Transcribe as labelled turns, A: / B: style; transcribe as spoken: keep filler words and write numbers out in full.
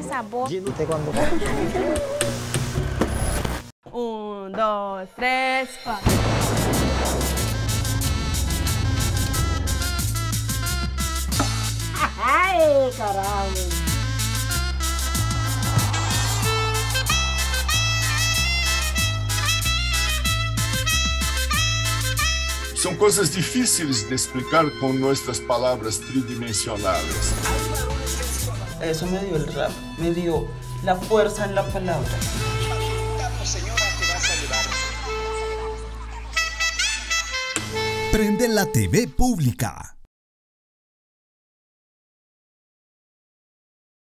A: sabor.
B: Un, dos, tres, cuatro.
C: ¡Ay, carajo!
D: São coisas difíceis de explicar com nossas palavras tridimensionales.
E: Eso me dio el rap, me dio la fuerza en la palabra.
F: Prende la T V pública.